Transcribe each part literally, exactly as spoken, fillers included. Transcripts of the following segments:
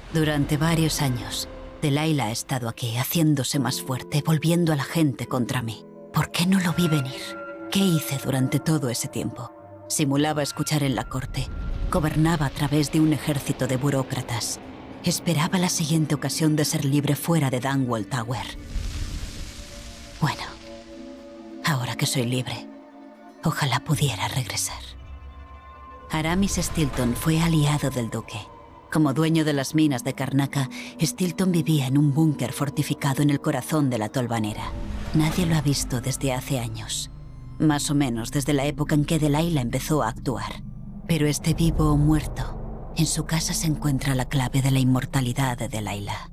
Durante varios años, Delilah ha estado aquí, haciéndose más fuerte, volviendo a la gente contra mí. ¿Por qué no lo vi venir? ¿Qué hice durante todo ese tiempo? Simulaba escuchar en la corte. Gobernaba a través de un ejército de burócratas. Esperaba la siguiente ocasión de ser libre fuera de Dunwall Tower. Bueno, ahora que soy libre, ojalá pudiera regresar. Aramis Stilton fue aliado del duque. Como dueño de las minas de Karnaca, Stilton vivía en un búnker fortificado en el corazón de la Tolvanera. Nadie lo ha visto desde hace años. Más o menos desde la época en que Delilah empezó a actuar. Pero esté vivo o muerto, en su casa se encuentra la clave de la inmortalidad de Delilah.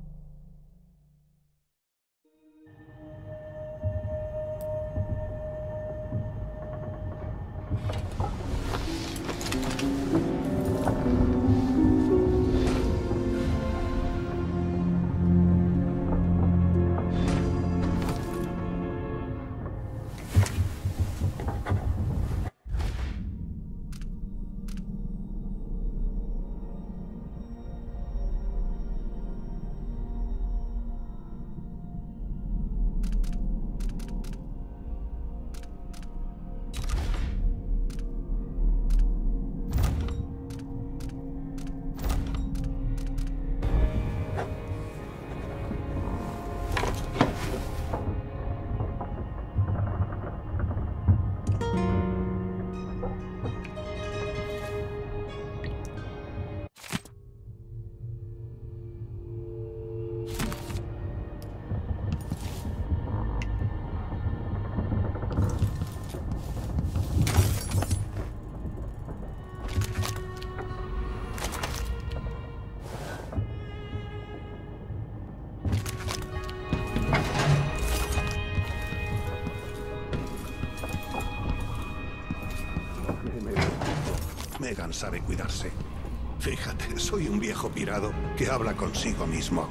Megan sabe cuidarse. Fíjate, soy un viejo pirado que habla consigo mismo.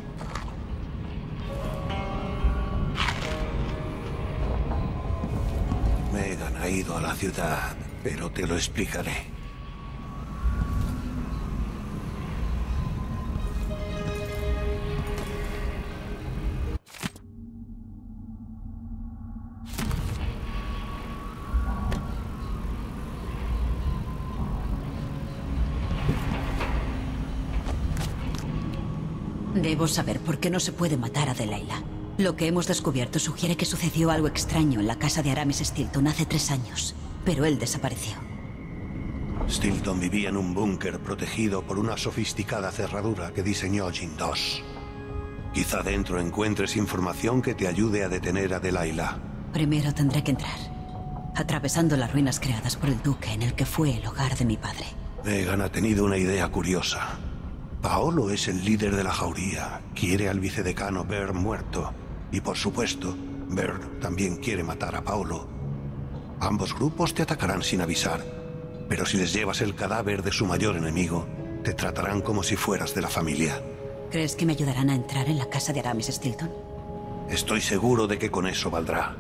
Megan ha ido a la ciudad, pero te lo explicaré. Debo saber por qué no se puede matar a Delilah. Lo que hemos descubierto sugiere que sucedió algo extraño en la casa de Aramis Stilton hace tres años, pero él desapareció. Stilton vivía en un búnker protegido por una sofisticada cerradura que diseñó Jin dos. Quizá dentro encuentres información que te ayude a detener a Delilah. Primero tendré que entrar, atravesando las ruinas creadas por el duque en el que fue el hogar de mi padre. Megan ha tenido una idea curiosa. Paolo es el líder de la jauría, quiere al vicedecano Baird muerto. Y por supuesto, Baird también quiere matar a Paolo. Ambos grupos te atacarán sin avisar, pero si les llevas el cadáver de su mayor enemigo, te tratarán como si fueras de la familia. ¿Crees que me ayudarán a entrar en la casa de Aramis Stilton? Estoy seguro de que con eso valdrá.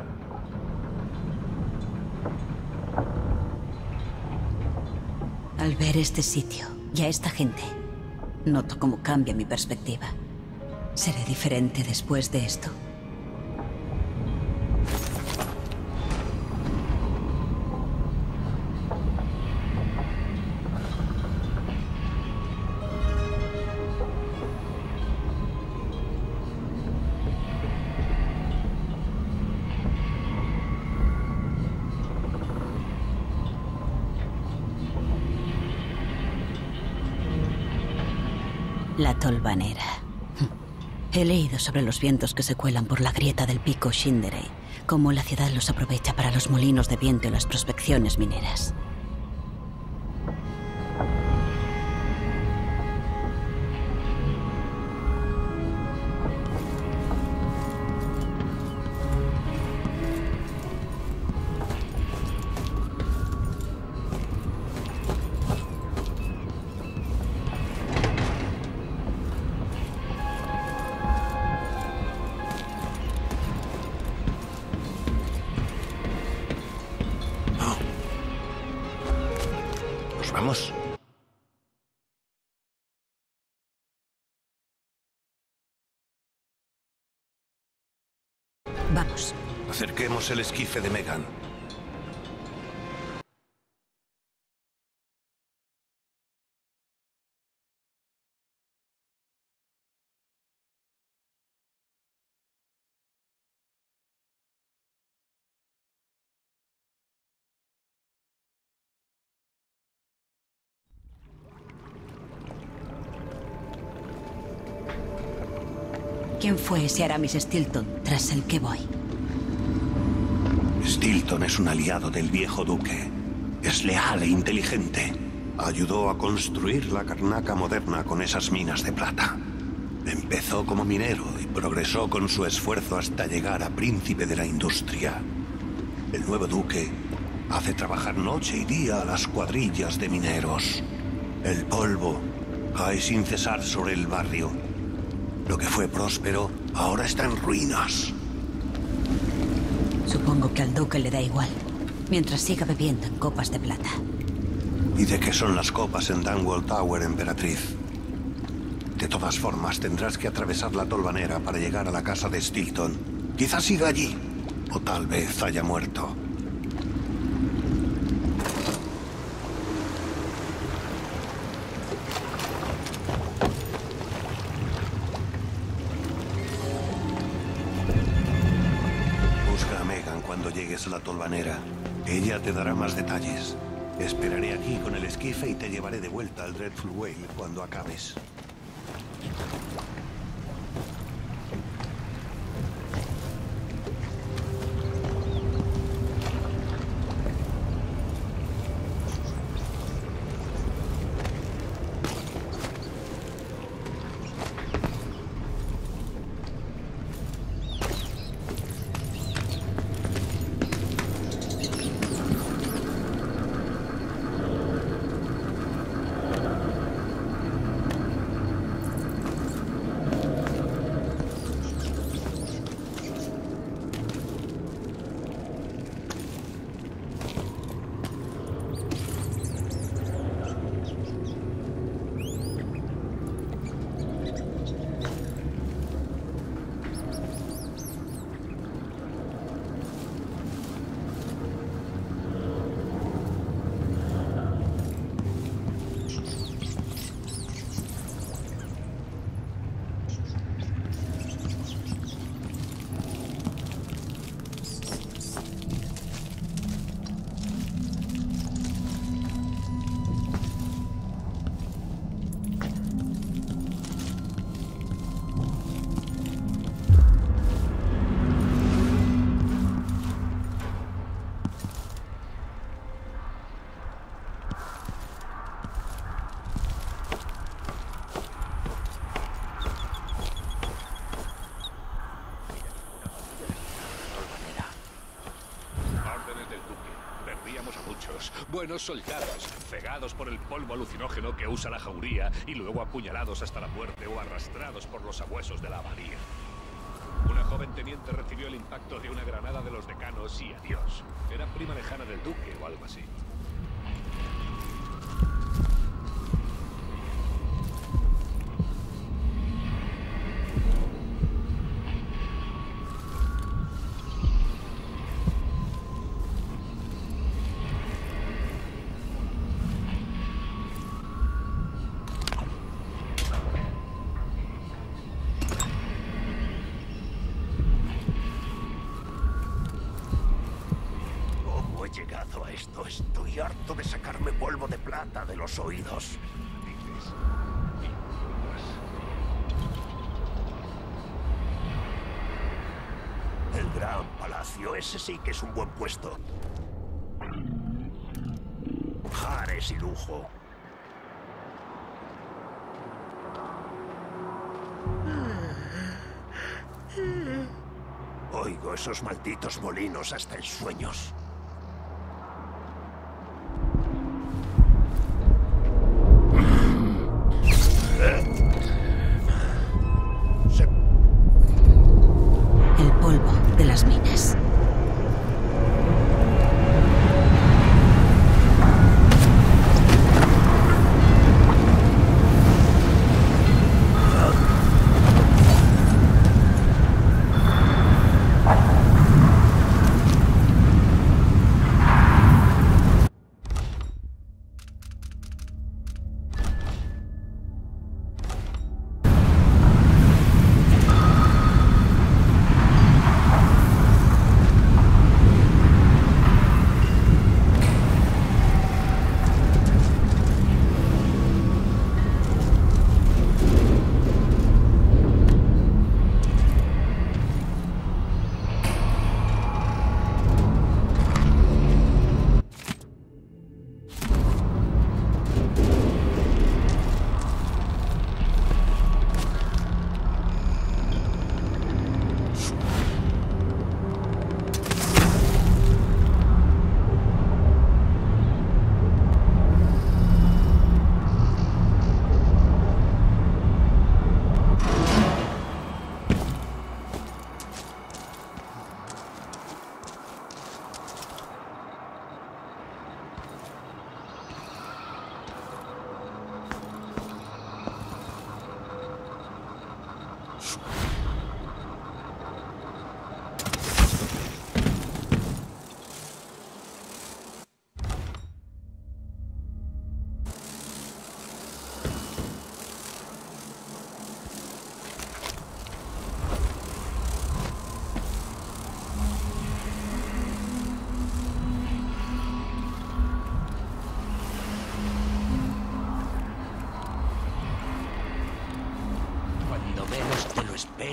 Al ver este sitio y a esta gente, noto cómo cambia mi perspectiva. ¿Seré diferente después de esto? La Tolvanera. He leído sobre los vientos que se cuelan por la grieta del pico Shinderey, cómo la ciudad los aprovecha para los molinos de viento y las prospecciones mineras. ¿Vamos? Acerquemos el esquife de Megan. ¿Quién fue ese Aramis Stilton tras el que voy? Stilton es un aliado del viejo duque. Es leal e inteligente. Ayudó a construir la Karnaca moderna con esas minas de plata. Empezó como minero y progresó con su esfuerzo hasta llegar a príncipe de la industria. El nuevo duque hace trabajar noche y día a las cuadrillas de mineros. El polvo cae sin cesar sobre el barrio. Lo que fue próspero ahora está en ruinas. Supongo que al duque le da igual, mientras siga bebiendo en copas de plata. ¿Y de qué son las copas en Dunwall Tower, emperatriz? De todas formas, tendrás que atravesar la tolvanera para llegar a la casa de Stilton. Quizás siga allí, o tal vez haya muerto. A la tolvanera. Ella te dará más detalles. Esperaré aquí con el esquife y te llevaré de vuelta al Dreadful Whale cuando acabes. Buenos soldados, cegados por el polvo alucinógeno que usa la jauría y luego apuñalados hasta la muerte o arrastrados por los sabuesos de la abadía. Una joven teniente recibió el impacto de una granada de los decanos y adiós. Era prima lejana del duque o algo así. Llegado a esto, estoy harto de sacarme polvo de plata de los oídos. El Gran Palacio, ese sí que es un buen puesto. Jares y lujo. Oigo esos malditos molinos hasta en sueños. El polvo de las minas.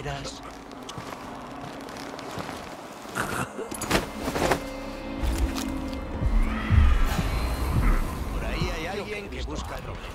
esperas? Por ahí hay alguien que busca problemas.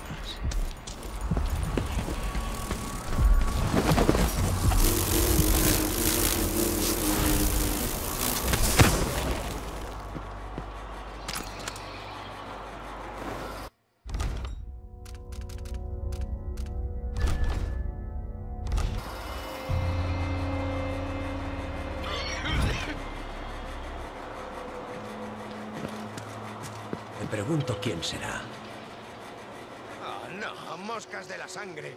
Me pregunto quién será. Oh, no, moscas de la sangre.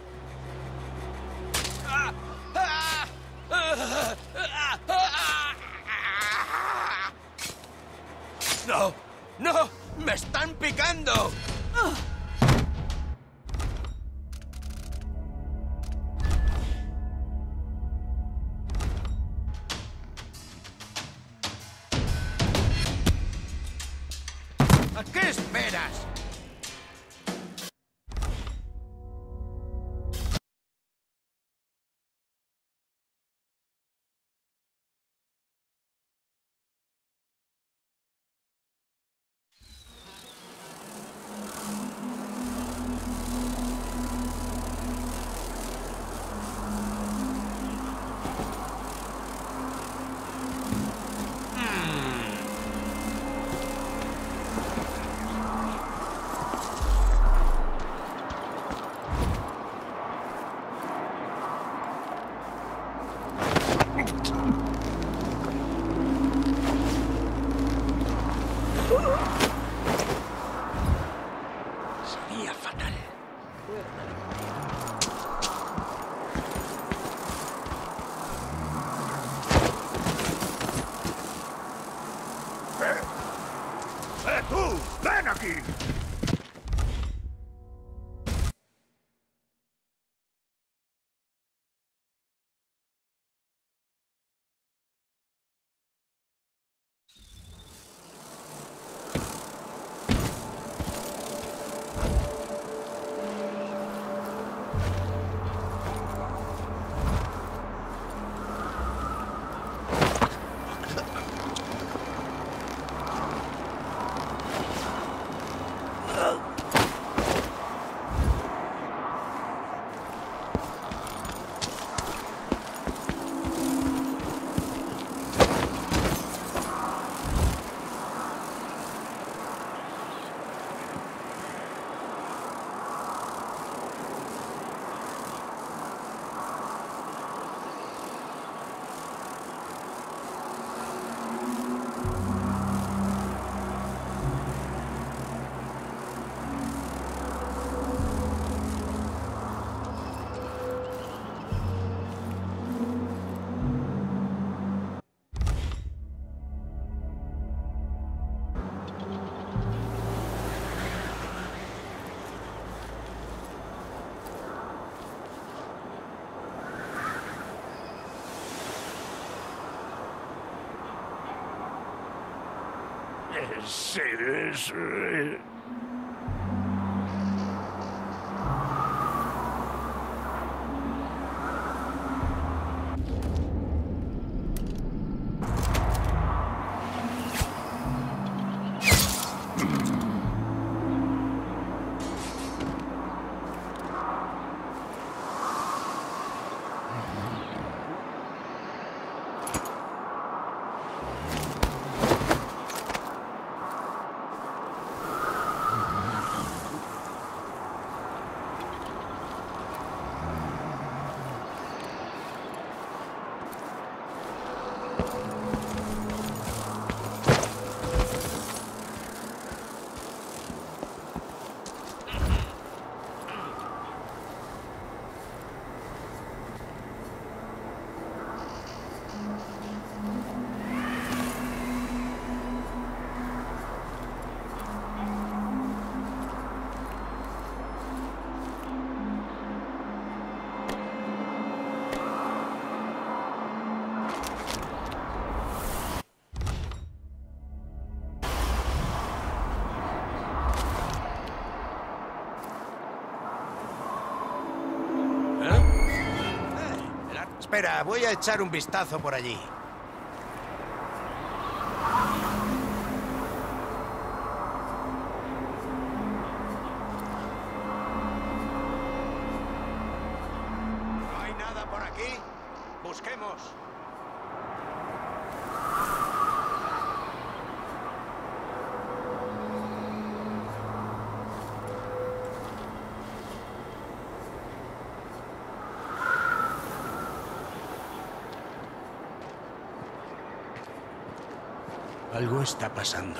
¡No! ¡No! ¡Me están picando! ¿A qué esperas? Sería fatal. ¡Eh, tú! ¡Ven aquí! Sí, sí. Espera, voy a echar un vistazo por allí. ¿No hay nada por aquí? Busquemos. Algo está pasando.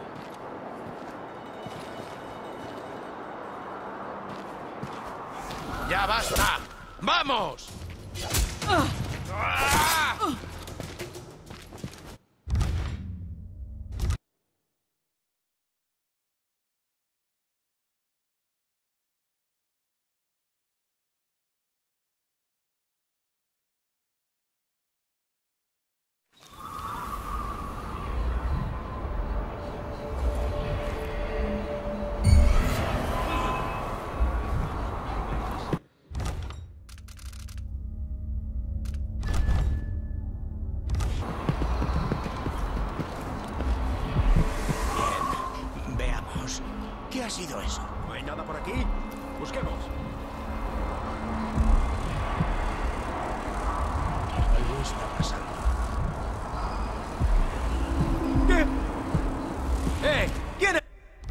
¡Ya basta! ¡Vamos! ¡Ah! ¿Qué ha sido eso? ¿No hay nada por aquí? Busquemos. Algo está pasando. ¿Qué? ¡Eh! ¿Quién es?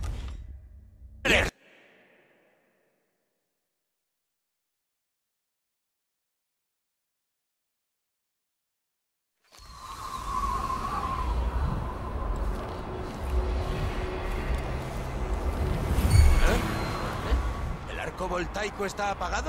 ¿El arco voltaico está apagado?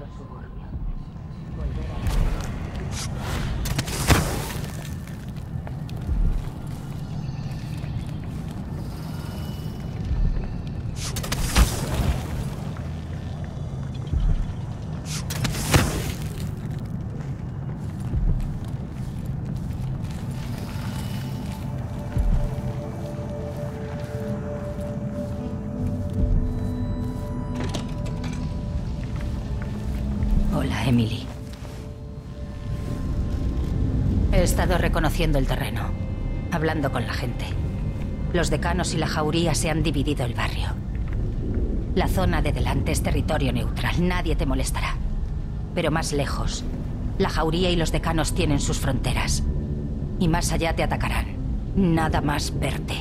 otro suburbio. Volver a... Hola, Emily. He estado reconociendo el terreno, hablando con la gente. Los decanos y la jauría se han dividido el barrio. La zona de delante es territorio neutral, nadie te molestará. Pero más lejos, la jauría y los decanos tienen sus fronteras. Y más allá te atacarán. Nada más verte.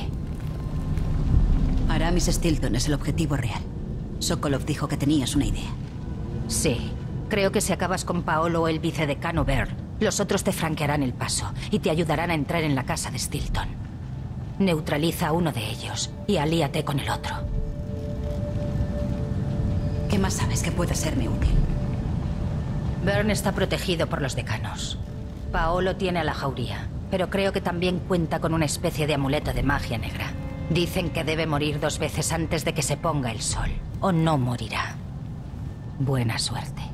Aramis Stilton es el objetivo real. Sokolov dijo que tenías una idea. Sí. Creo que si acabas con Paolo o el vicedecano Byrne, los otros te franquearán el paso y te ayudarán a entrar en la casa de Stilton. Neutraliza a uno de ellos y alíate con el otro. ¿Qué más sabes que puede serme útil? Byrne está protegido por los decanos. Paolo tiene a la jauría, pero creo que también cuenta con una especie de amuleto de magia negra. Dicen que debe morir dos veces antes de que se ponga el sol, o no morirá. Buena suerte.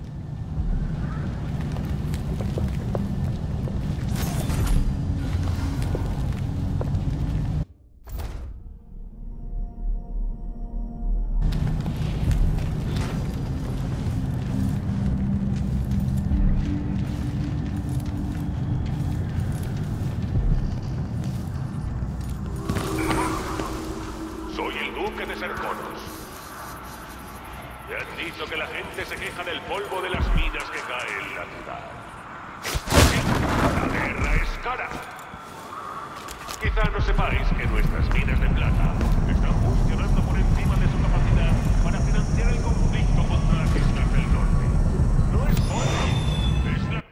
Soy el duque de Serconos. Me han dicho que la gente se queja del polvo de las minas que cae en la ciudad. Sí, la guerra es cara. Quizá no sepáis que nuestras minas de plata están funcionando por encima de su capacidad para financiar el conflicto contra las islas del norte. No es polvo, es la...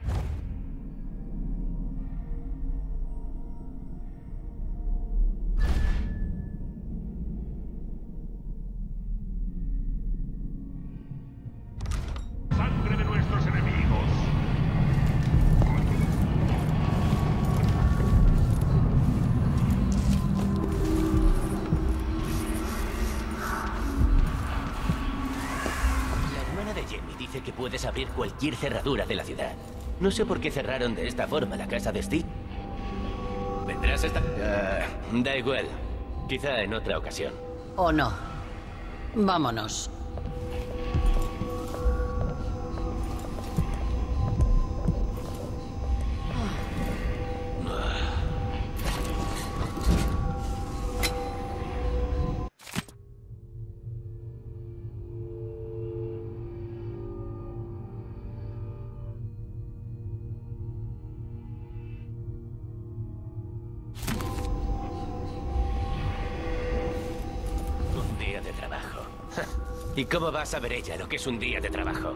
sangre de nuestros enemigos. La hermana de Jenny dice que puedes abrir cualquier cerradura de la ciudad. No sé por qué cerraron de esta forma la casa de Steve. ¿Vendrás esta...? Ah, da igual. Quizá en otra ocasión. ¿O no? Vámonos. Un día de trabajo. ¿Y cómo va a saber ella lo que es un día de trabajo?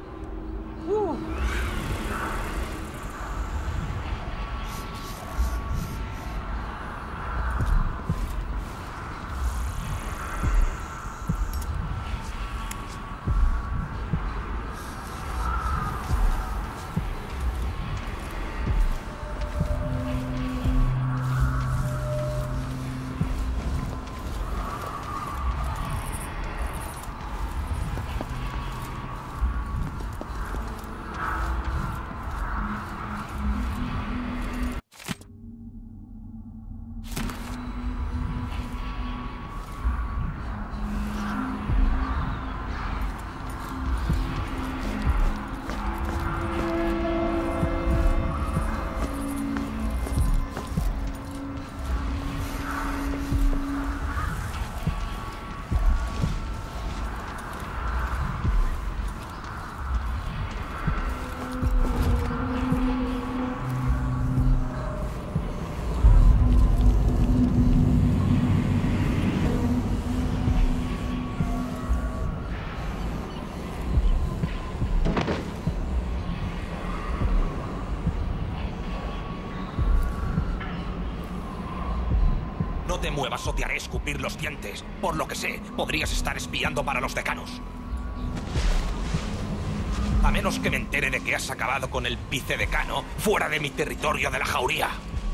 No te muevas o te haré escupir los dientes. Por lo que sé, podrías estar espiando para los decanos. A menos que me entere de que has acabado con el vicedecano fuera de mi territorio de la jauría.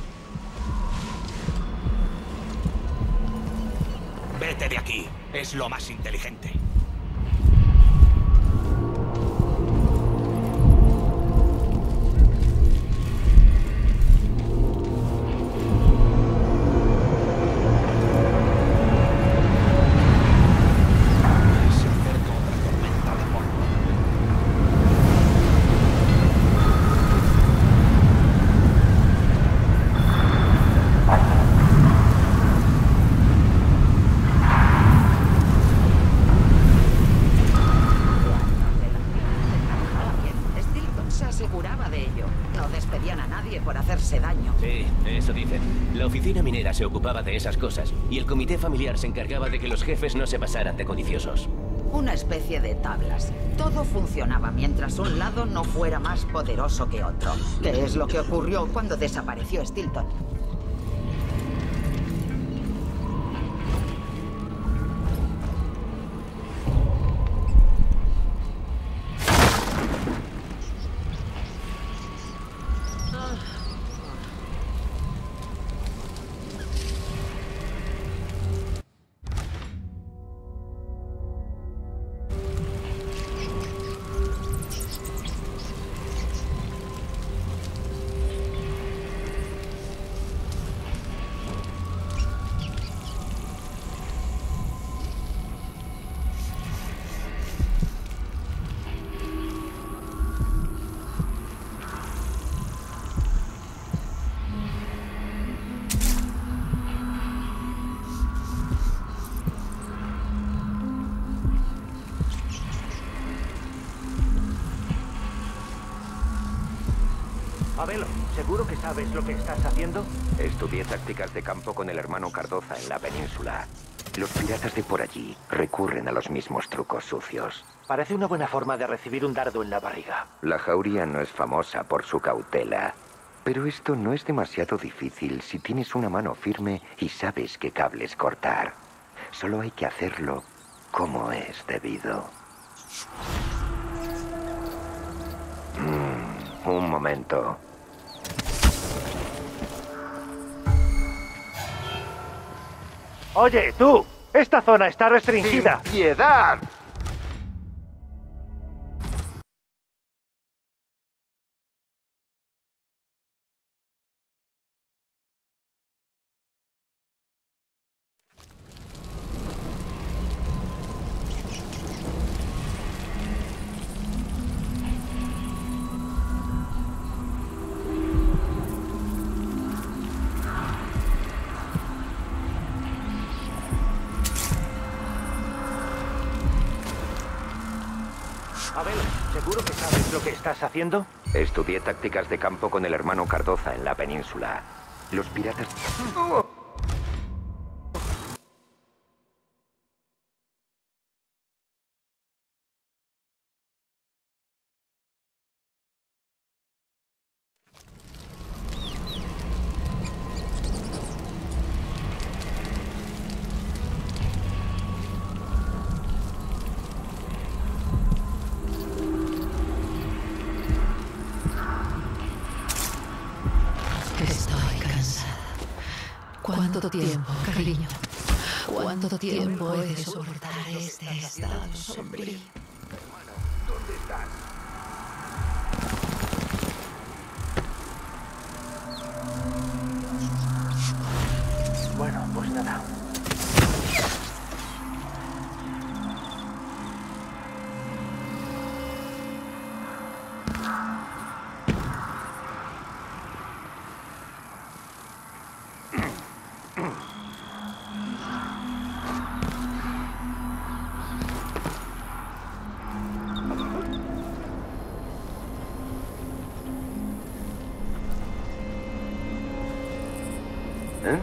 Vete de aquí. Es lo más inteligente. Se ocupaba de esas cosas, y el comité familiar se encargaba de que los jefes no se pasaran de codiciosos. Una especie de tablas. Todo funcionaba mientras un lado no fuera más poderoso que otro. ¿Qué es lo que ocurrió cuando desapareció Stilton? Abelo, ¿seguro que sabes lo que estás haciendo? Estudié tácticas de campo con el hermano Cardoza en la península. Los piratas de por allí recurren a los mismos trucos sucios. Parece una buena forma de recibir un dardo en la barriga. La jauría no es famosa por su cautela. Pero esto no es demasiado difícil si tienes una mano firme y sabes qué cables cortar. Solo hay que hacerlo como es debido. Mm, un momento. Oye, tú, esta zona está restringida. ¡Sin piedad! Abelo, ¿seguro que sabes lo que estás haciendo? Estudié tácticas de campo con el hermano Cardoza en la península. Los piratas... ¡Oh! Estoy cansada. ¿Cuánto tiempo, cariño? ¿Cuánto tiempo he de soportar este estado sombrío? Hermano, ¿dónde estás? Bueno, pues nada. ¿Eh?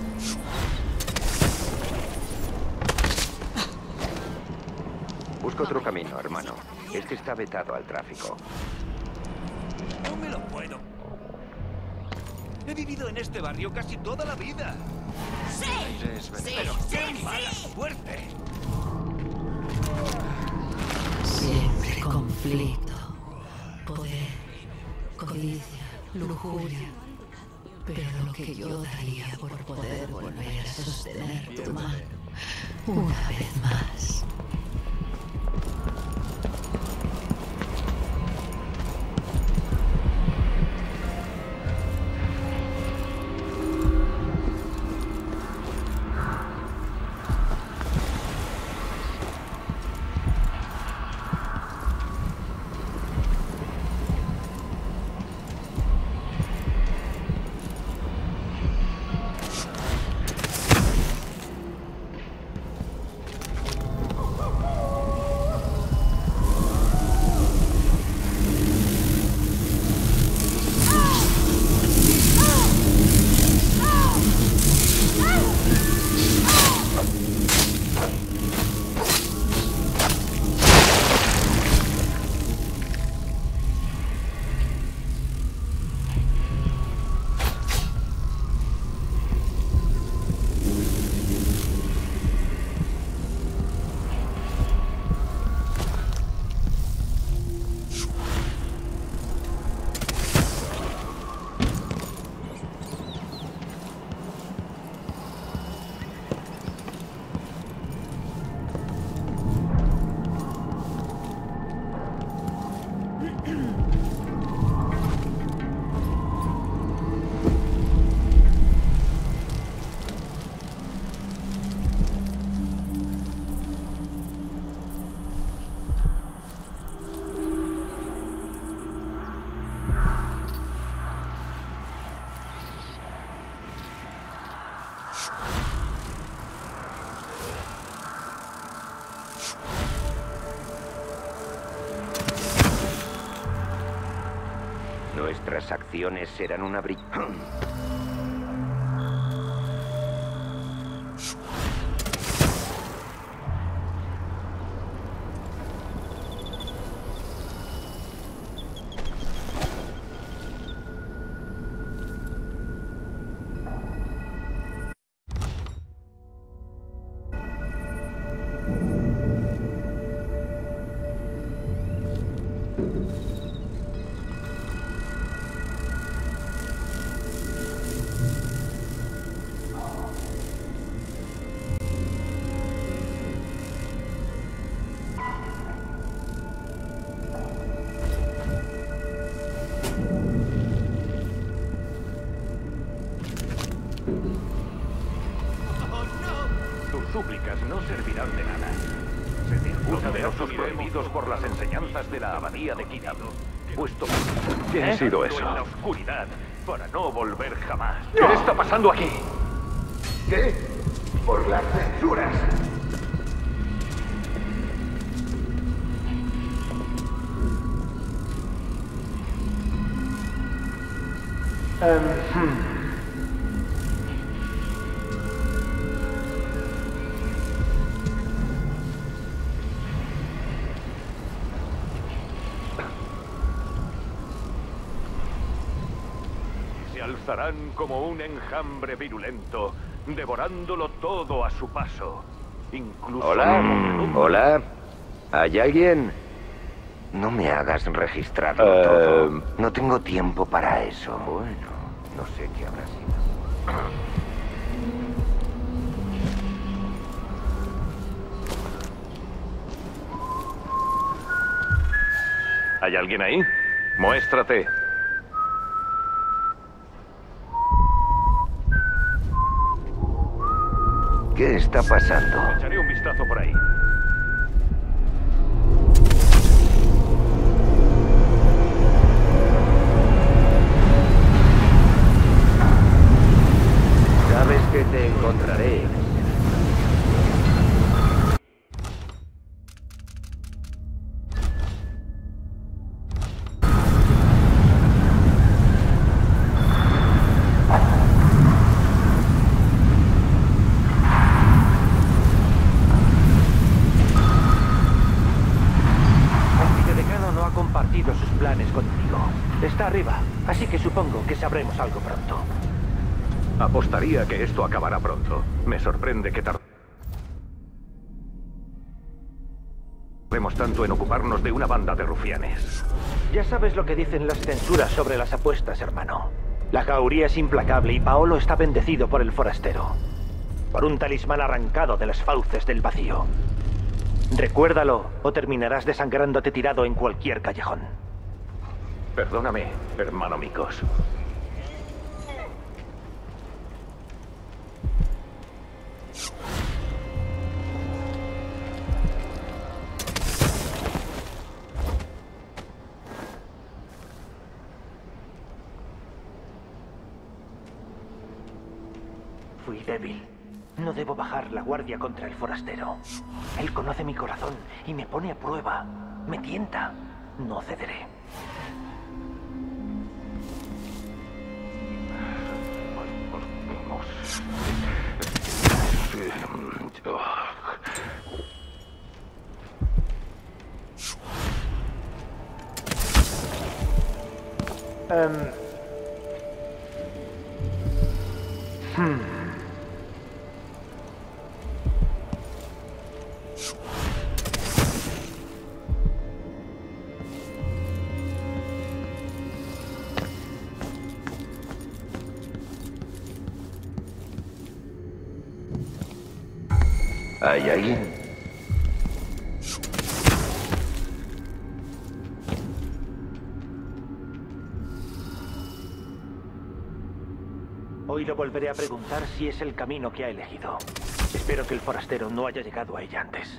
Busca otro camino, hermano. Este está vetado al tráfico. No me lo puedo. He vivido en este barrio casi toda la vida. ¡Sí! Sí, pero qué mala suerte. Siempre conflicto. Poder, codicia, lujuria. Pero lo que yo daría por poder volver a sostener tu mano una vez más. Nuestras acciones serán una bri... Tus súplicas no servirán de nada. Se te acusa de osos prohibidos por las enseñanzas de la abadía de Quitado. Puesto ¿Qué ha sido eso? en la oscuridad para no volver jamás. ¿Qué está pasando aquí? ¿Qué? Por las censuras. Um, hmm. Se alzarán como un enjambre virulento, devorándolo todo a su paso. Incluso... Hola, hola. ¿Hay alguien? No me hagas registrarlo Uh... todo. No tengo tiempo para eso. Bueno, no sé qué habrá sido. ¿Hay alguien ahí? Muéstrate. ¿Qué está pasando? Echaré un vistazo por ahí. Sabes que te encontraré. Sus planes contigo. Está arriba, así que supongo que sabremos algo pronto. Apostaría que esto acabará pronto. Me sorprende que tarde. Vemos tanto en ocuparnos de una banda de rufianes. Ya sabes lo que dicen las censuras sobre las apuestas, hermano. La jauría es implacable y Paolo está bendecido por el forastero. Por un talismán arrancado de las fauces del vacío. Recuérdalo o terminarás desangrándote tirado en cualquier callejón. Perdóname, hermano Mikos. Fui débil. No debo bajar la guardia contra el forastero. Él conoce mi corazón y me pone a prueba. Me tienta. No cederé. Um... Hmm. ¿Hay alguien? Hoy lo volveré a preguntar si es el camino que ha elegido. Espero que el forastero no haya llegado a ella antes.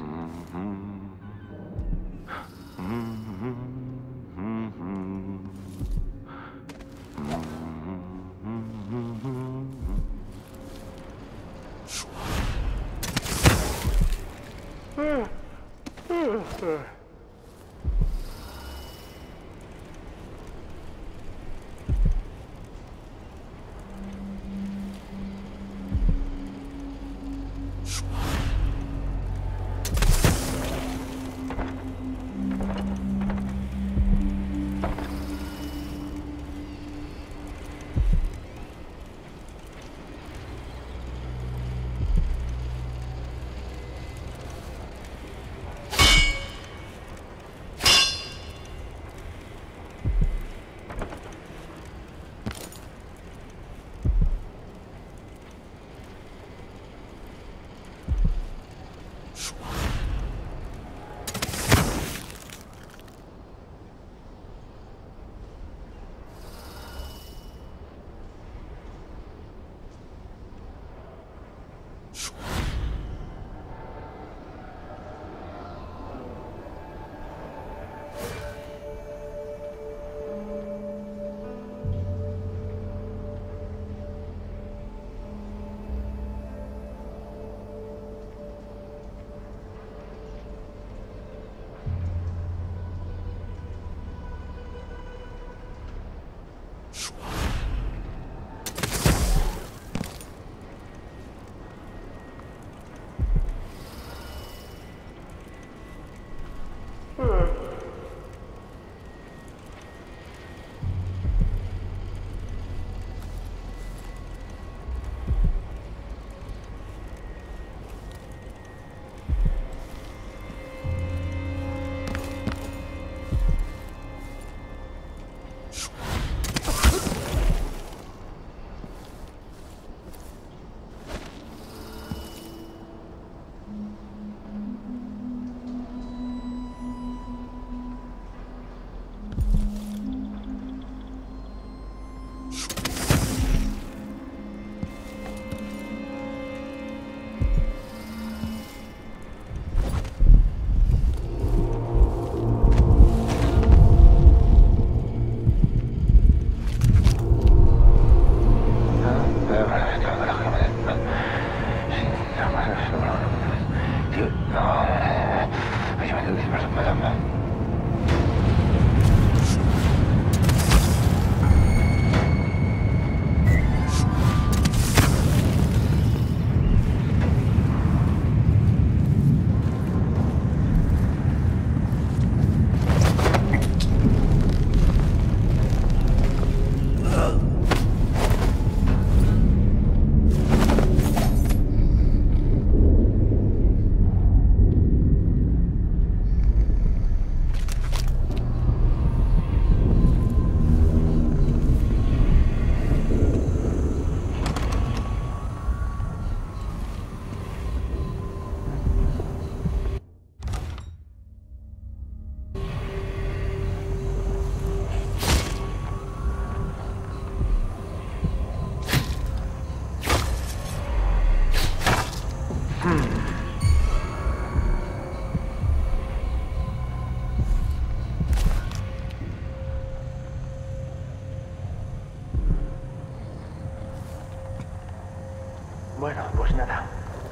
Pues nada.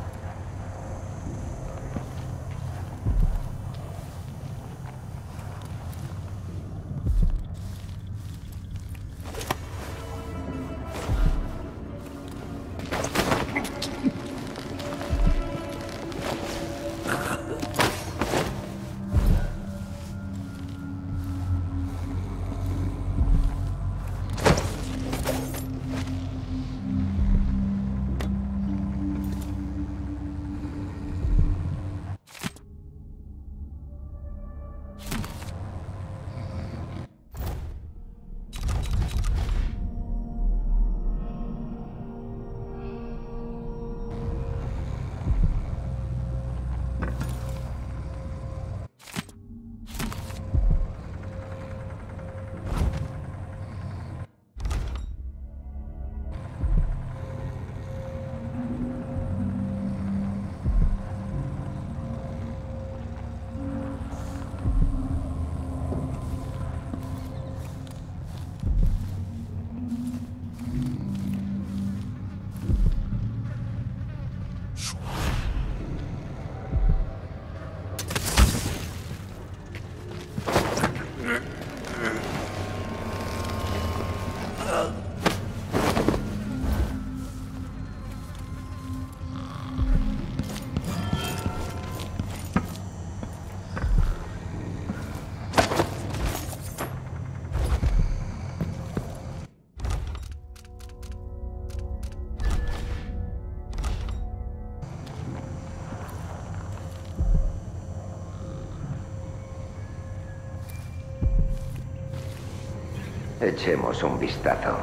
Echemos un vistazo.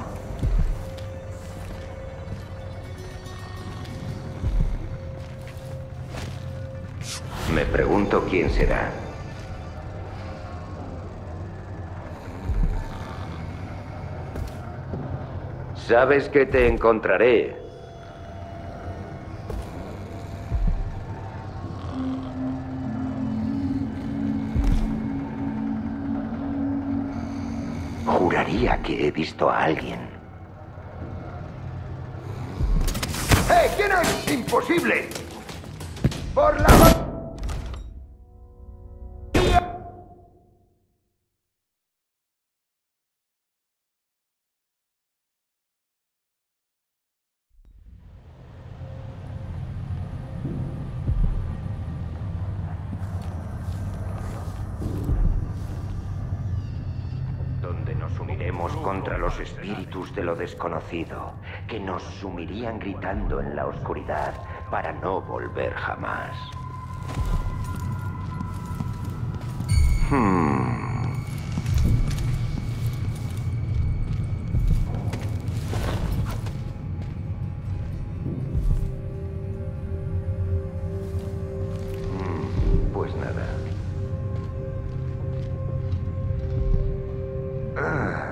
Me pregunto quién será. Sabes que te encontraré. Juraría que he visto a alguien. ¡Eh! ¿Quién es? ¡Imposible! ¡Por la... Contra los espíritus de lo desconocido, que nos sumirían gritando en la oscuridad para no volver jamás. Hmm. Hmm, pues nada. Ah.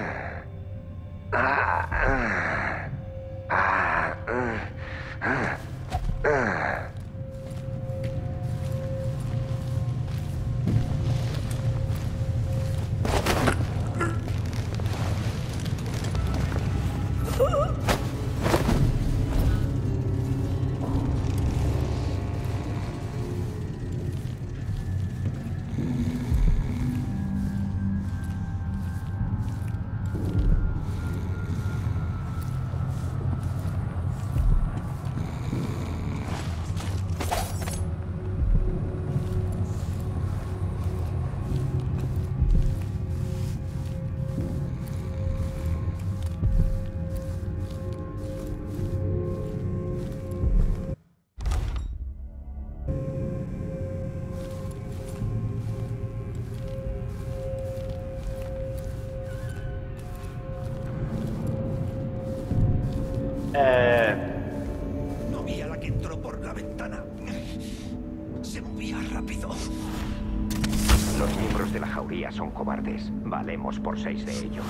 Eh... No vi a la que entró por la ventana. Se movía rápido. Los miembros de la jauría son cobardes. Valemos por seis de ellos.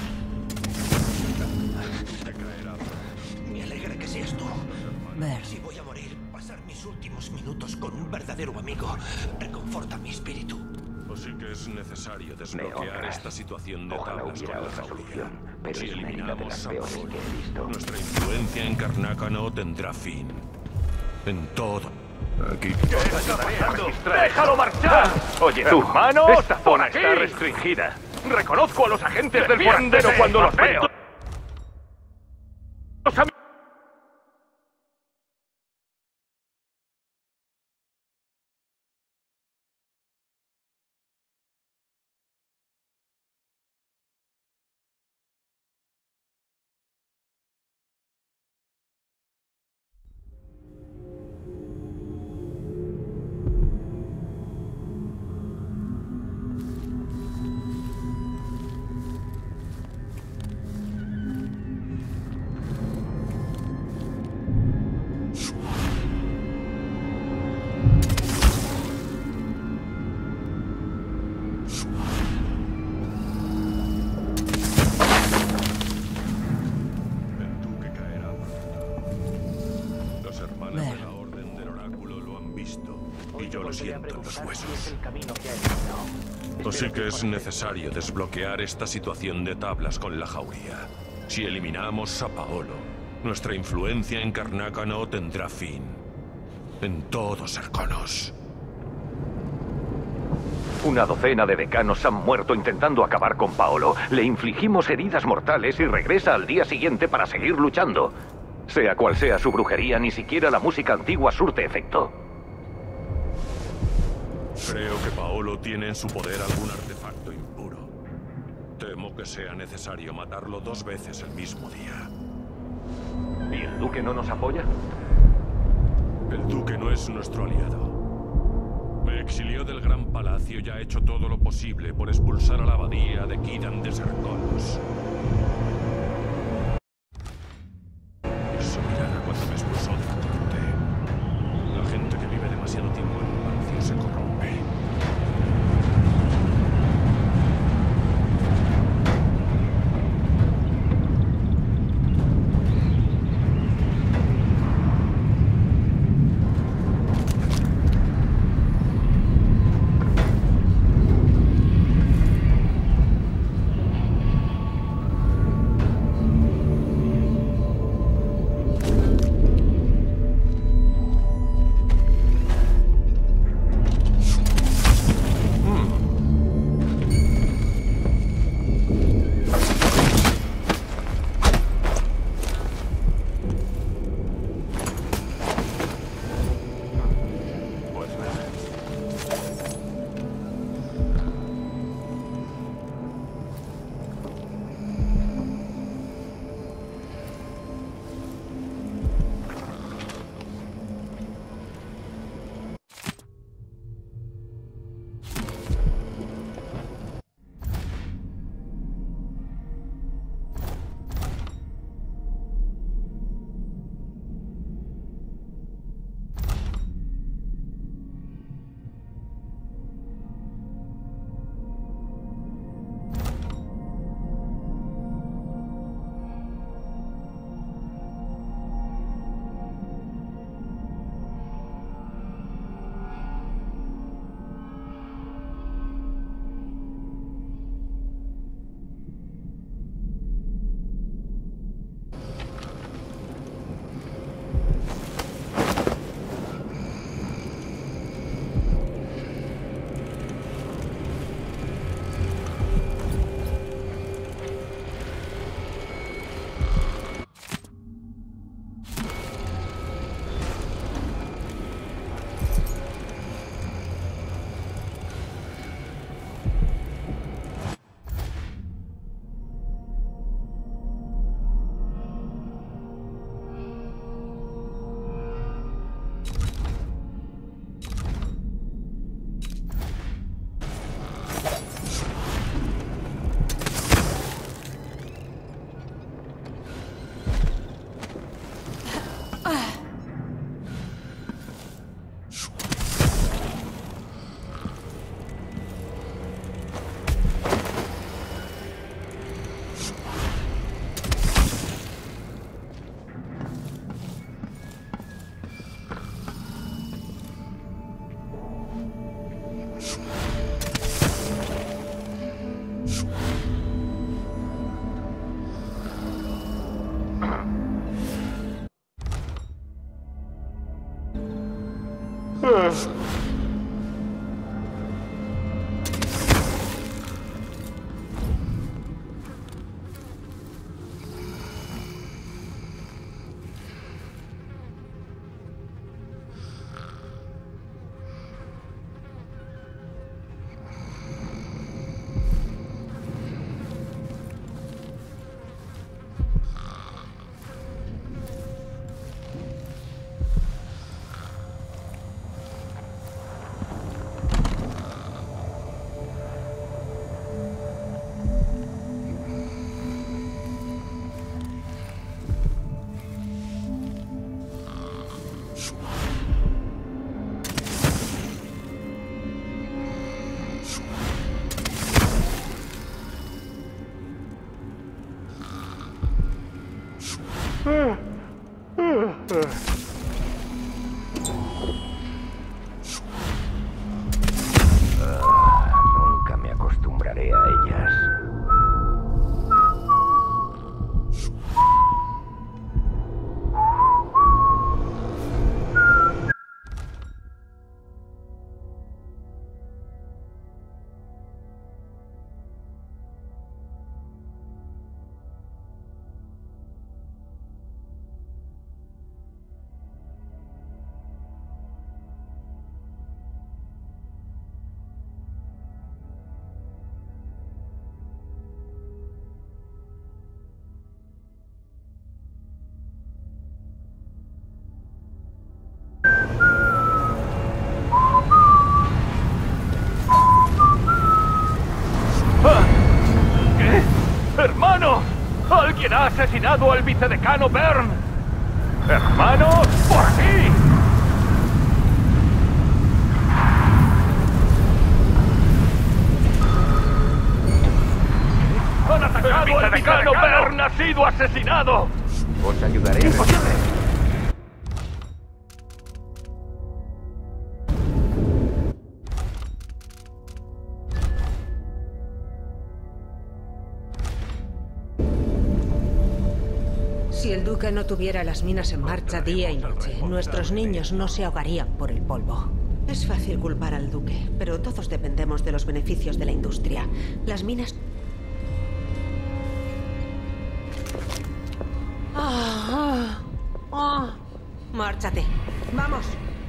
Se caerá. Me alegra que seas tú. Ver. Si voy a morir, pasar mis últimos minutos con un verdadero amigo reconforta mi espíritu. Así que es necesario desbloquear esta situación de Ojalá tablas hubiera con la otra jauría. solución, pero Si es una herida de las eliminamos a peores Paul, que he visto. nuestra influencia en Karnácano tendrá fin. En todo. Aquí. ¿Qué está pasando? ¡Déjalo marchar! Oye, tu mano. Esta zona está restringida. Reconozco a los agentes del forastero cuando los veo. Los am- Así que es necesario desbloquear esta situación de tablas con la jauría. Si eliminamos a Paolo, nuestra influencia en Carnácano tendrá fin. En todos Serconos. Una docena de decanos han muerto intentando acabar con Paolo. Le infligimos heridas mortales y regresa al día siguiente para seguir luchando. Sea cual sea su brujería, ni siquiera la música antigua surte efecto. Creo que Paolo tiene en su poder algún artefacto impuro. Temo que sea necesario matarlo dos veces el mismo día. ¿Y el duque no nos apoya? El duque no es nuestro aliado. Me exilió del gran palacio y ha hecho todo lo posible por expulsar a la abadía de Kidan de Serconos. Eso mirará cuando me expulsó de la corte. La gente que vive demasiado tiempo en un palacio se corrompe. Nunca me acostumbraré a ellas. ¡Hermano! ¡Alguien ha asesinado al vicedecano Byrne! ¡Hermanos! ¡Por aquí! ¡Han atacado al vicedecano Byrne! ¡Ha sido asesinado! Os ayudaré. ¡Imposible! Si el duque no tuviera las minas en marcha día y noche, nuestros niños no se ahogarían por el polvo. Es fácil culpar al duque, pero todos dependemos de los beneficios de la industria. Las minas... Ah, ah, ah. Márchate. Vamos.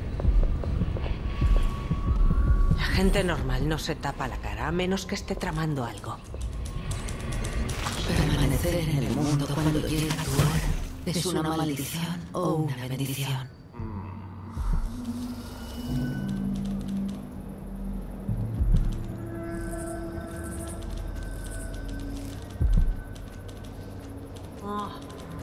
La gente normal no se tapa la cara, a menos que esté tramando algo. Permanecer en el mundo cuando llega tu hora es una maldición o una bendición. Ah.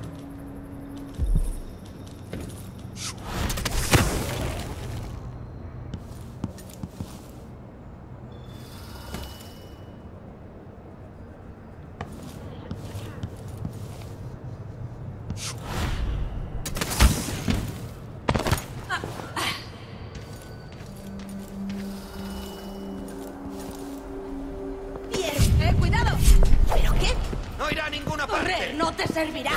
¡Bien! ¡Eh, cuidado! ¿Pero qué? ¡No irá a ninguna parte! ¡Correr no te servirá!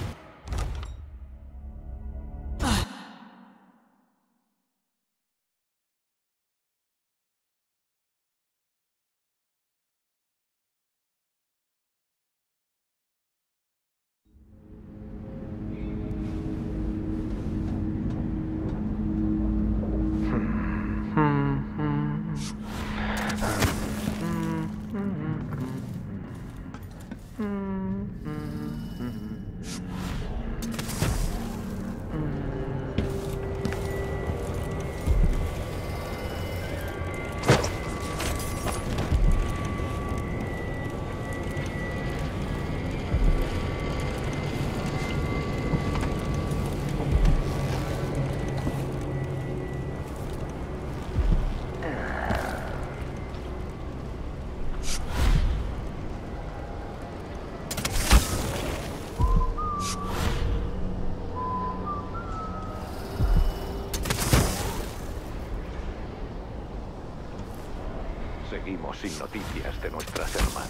Seguimos sin noticias de nuestras hermanas.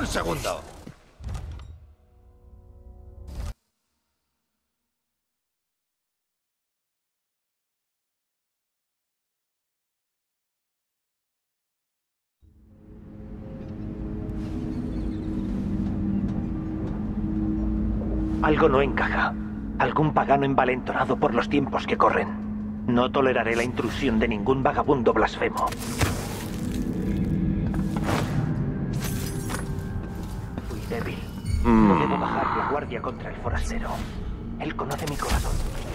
segundo. Algo no encaja. Algún pagano envalentonado por los tiempos que corren. No toleraré la intrusión de ningún vagabundo blasfemo. Fui débil. No debo bajar la guardia contra el forastero. Él conoce mi corazón.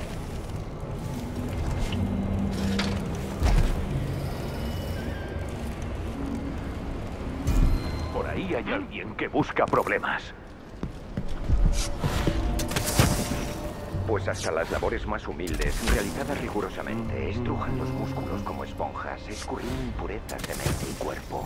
Por ahí hay alguien que busca problemas. Pues hasta las labores más humildes, realizadas rigurosamente, estrujan los músculos como esponjas, escurriendo impurezas de mente y cuerpo.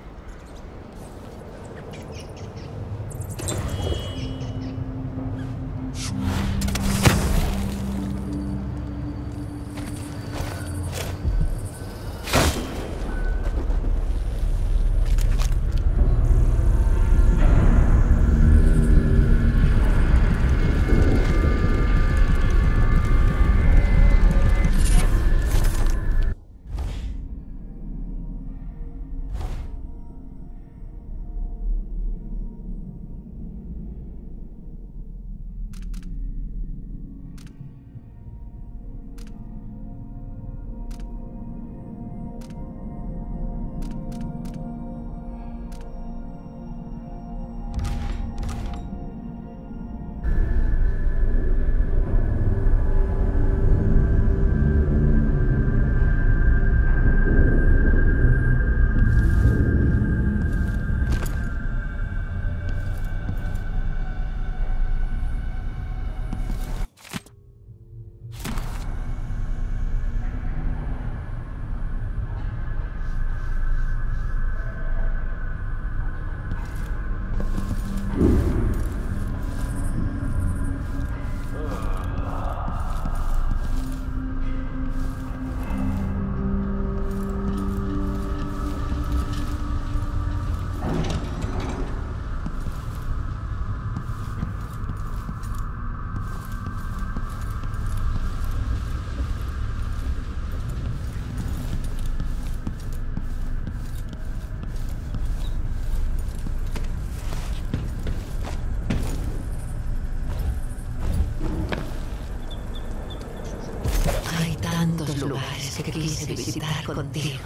Lugares que quise visitar contigo.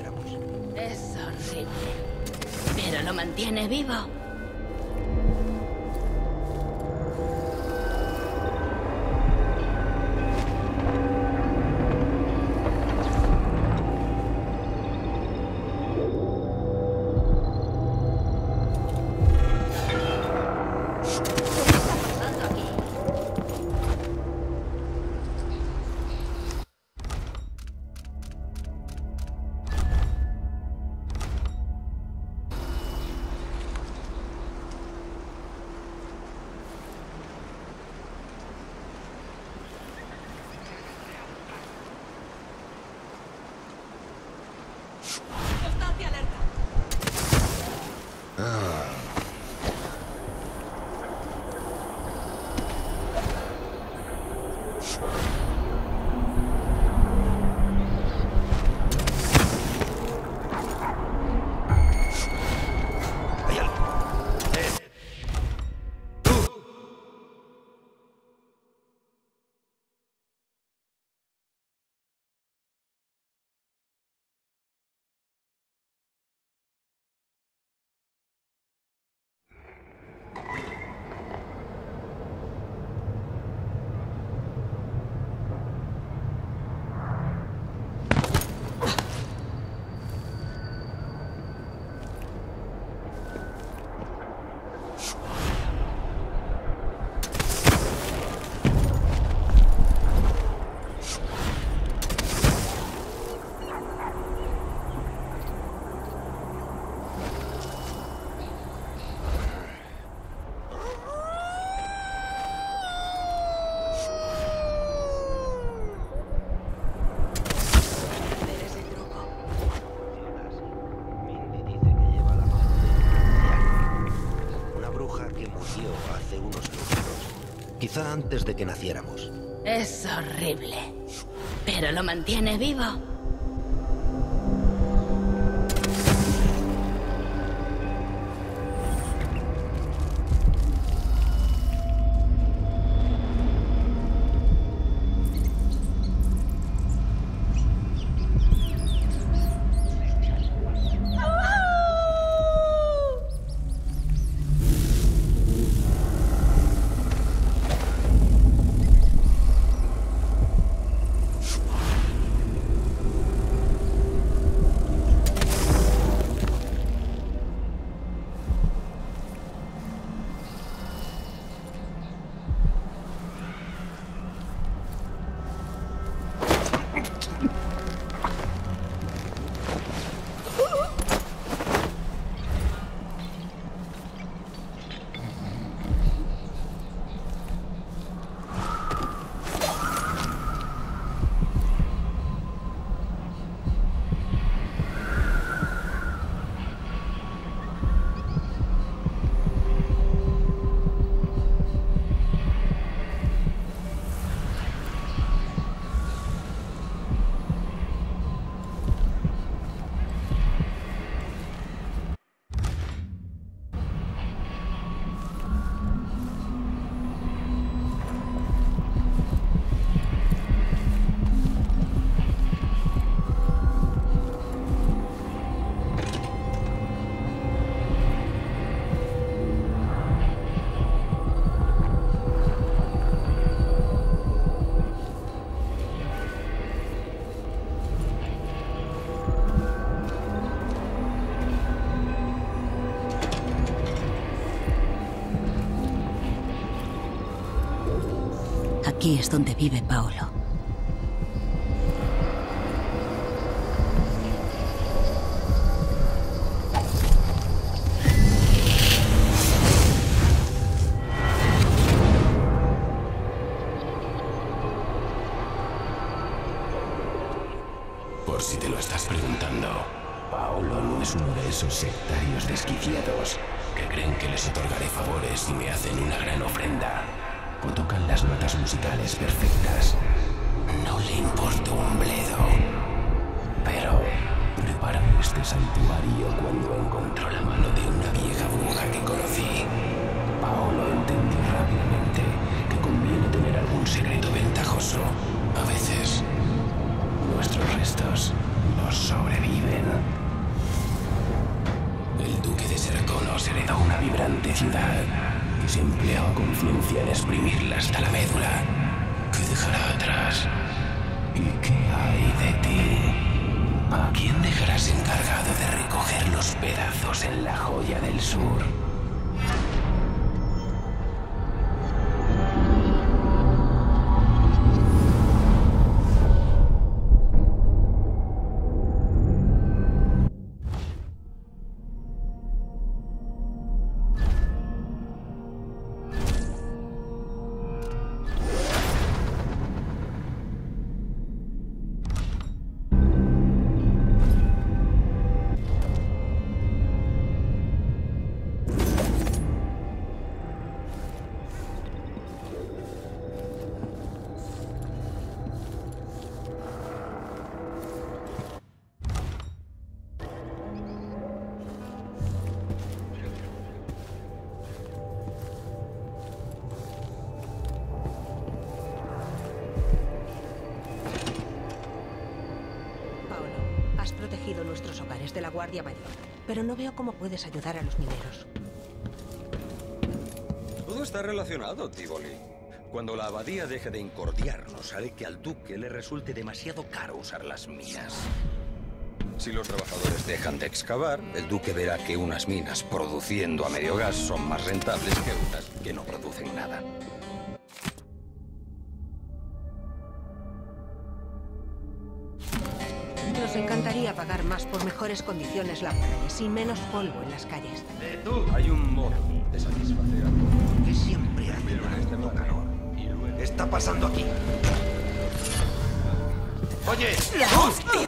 Pero lo mantiene vivo. quizá antes de que naciéramos. Es horrible, pero lo mantiene vivo. Aquí es donde vive Paolo. Por si te lo estás preguntando, Paolo no es uno de esos sectarios desquiciados que creen que les otorgaré favores y me hacen una gran ofrenda o tocan las notas musicales perfectas. No le importa un bledo. Pero preparó este santuario cuando encontró la mano de una vieja bruja que conocí. Paolo entendió rápidamente que conviene tener algún secreto ventajoso. A veces, nuestros restos nos sobreviven. El duque de Serconos heredó una vibrante ciudad y se empleó a conciencia en exprimirla hasta la médula. ¿Qué dejará atrás? ¿Y qué hay de ti? ¿A quién dejarás encargado de recoger los pedazos en la joya del sur? Has protegido nuestros hogares de la Guardia Mayor, pero no veo cómo puedes ayudar a los mineros. Todo está relacionado, Tivoli. Cuando la abadía deje de incordiarnos, haré que al duque le resulte demasiado caro usar las minas. Si los trabajadores dejan de excavar, el duque verá que unas minas produciendo a medio gas son más rentables que unas que no producen nada. Nos encantaría pagar más por mejores condiciones laborales y menos polvo en las calles. Eh, tú. Hay un modo de satisfacer a todos. ¿Por qué siempre hace tanto calor? ¿Qué está pasando aquí? Oye, ¡hostia!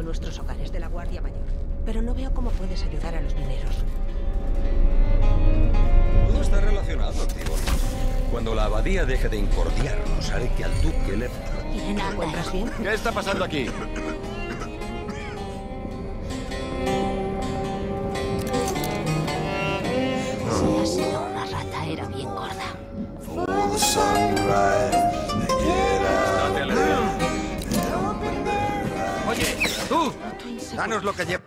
nuestros hogares de la Guardia Mayor, pero no veo cómo puedes ayudar a los mineros. Todo está relacionado, tío. Cuando la abadía deje de incordiarnos, haré que al duque le... ¿Te encuentras bien? ¿Qué está pasando aquí? Si ha sido una rata, era bien gorda. Oye, tú, danos lo que llevas.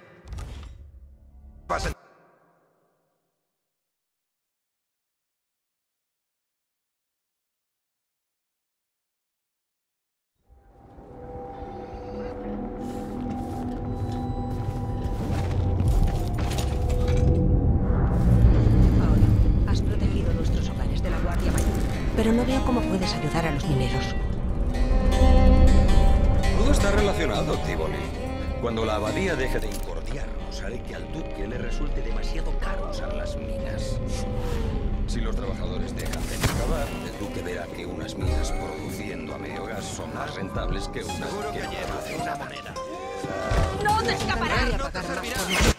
Has protegido nuestros hogares de la Guardia Mayor, pero no veo cómo puedes ayudar a los mineros. Todo está relacionado, Tivoli. Cuando la abadía deje de incordiarnos, haré que al duque le resulte demasiado caro usar las minas. Si los trabajadores dejan de excavar, el duque verá que unas minas produciendo a medio gas son más rentables que unas que no producen una moneda. ¡No te escaparás! ¡No te servirá!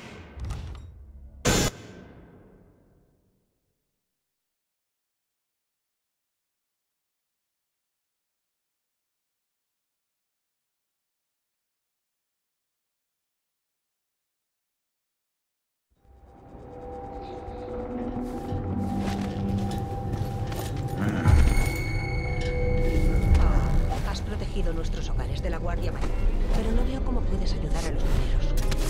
Has protegido nuestros hogares de la Guardia Mayor, pero no veo cómo puedes ayudar a los mineros.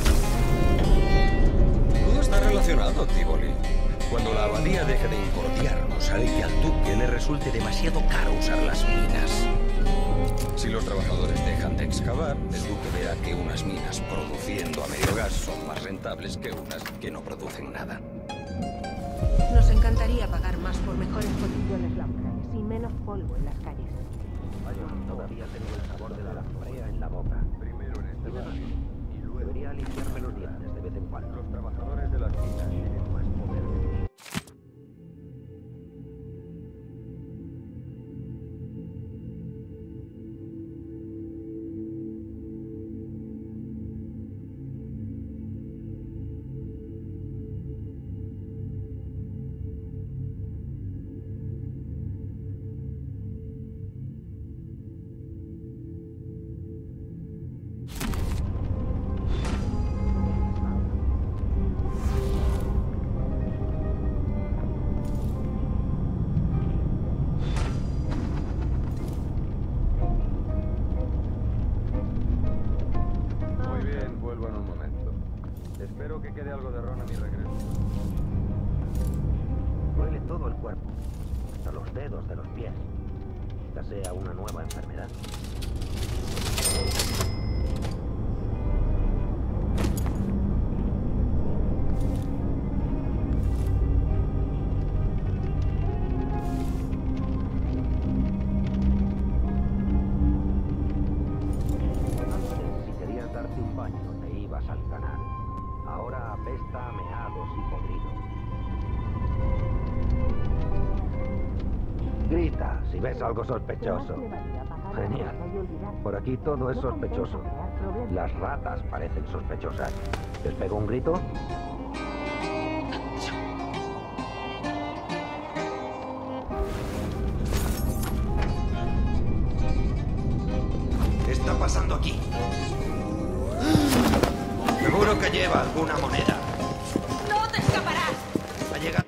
Todo está relacionado, Tivoli. Cuando la abadía deje de incordiarnos, haré que al duque le resulte demasiado caro usar las minas. Si los trabajadores dejan de excavar, el duque verá que unas minas produciendo a medio gas son más rentables que unas que no producen nada. Nos encantaría pagar más por mejores condiciones laborales y menos polvo en las calles. Todavía tengo el sabor de la lamprera en la boca. Primero en este lugar y luego debería limpiarme los dientes de vez en cuando. Los trabajadores de las minas tienen más poder que mí. Espero que quede algo de ron a mi regreso. Duele todo el cuerpo, hasta los dedos de los pies. Quizás sea una nueva enfermedad. Antes, si querías darte un baño, te ibas al canal. Ahora apesta a meados y podrido. Grita si ves algo sospechoso. Genial. Por aquí todo es sospechoso. Las ratas parecen sospechosas. ¿Les pego un grito? ¿Qué está pasando aquí? Seguro que lleva alguna moneda. ¡No te escaparás! Ha llegado...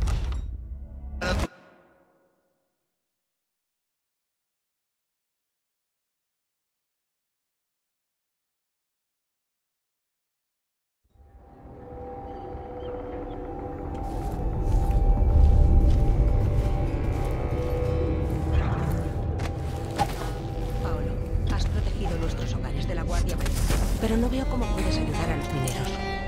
Paolo, has protegido nuestros hogares de la Guardia Mayor, pero no veo cómo puedes ayudar a los mineros.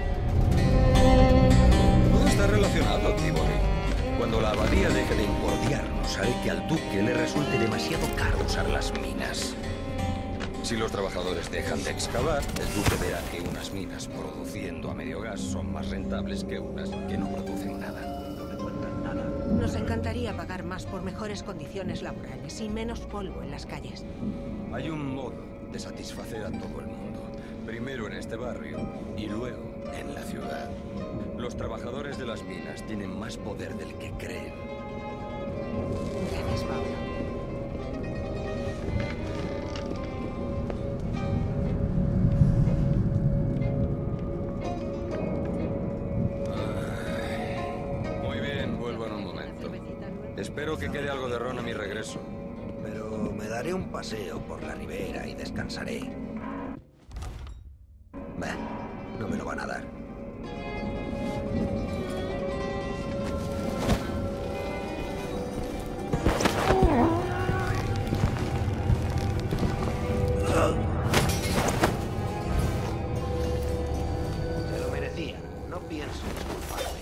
Todo está relacionado, Tivoli. Cuando la abadía deje de incordiarnos, haré que al duque le resulte demasiado caro usar las minas. Si los trabajadores dejan de excavar, el duque verá que unas minas produciendo a medio gas son más rentables que unas que no producen nada. Nos encantaría pagar más por mejores condiciones laborales y menos polvo en las calles. Hay un modo de satisfacer a todo el mundo. Primero en este barrio y luego en la ciudad. Los trabajadores de las minas tienen más poder del que creen. Gracias, Pablo. Muy bien, vuelvo en un momento. Espero que quede algo de ron a mi regreso. Pero me daré un paseo por la ribera y descansaré. Bah, no me lo van a dar. Se lo merecía. No pienso disculparme.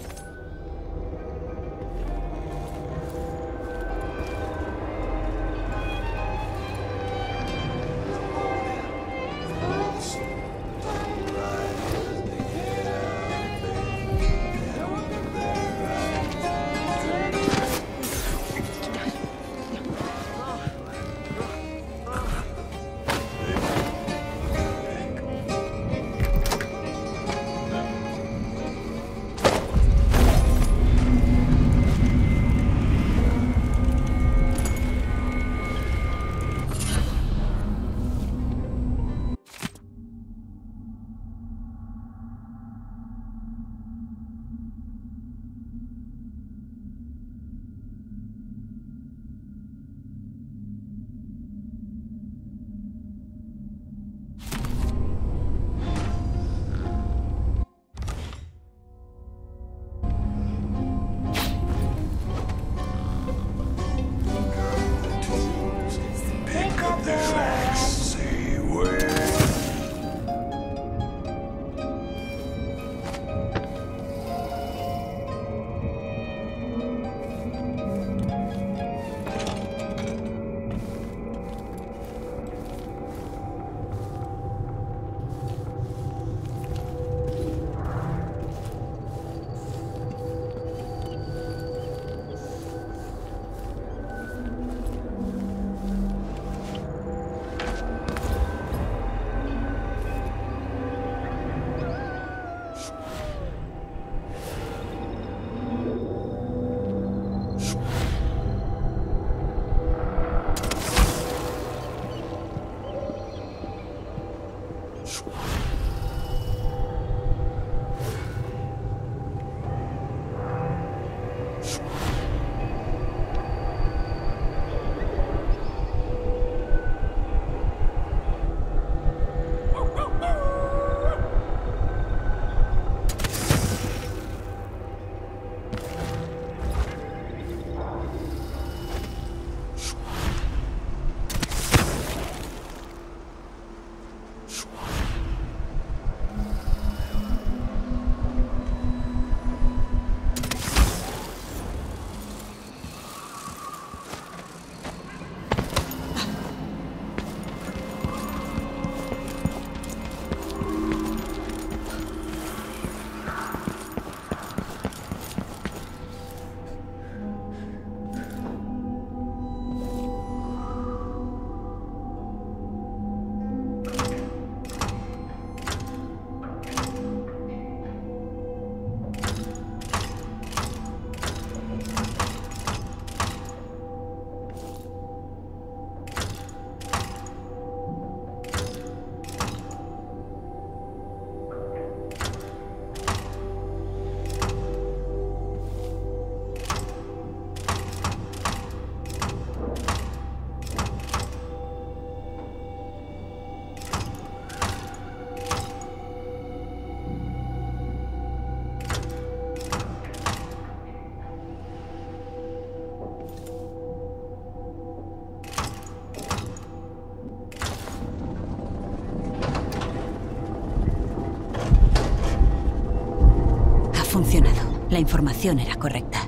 funcionado. La información era correcta.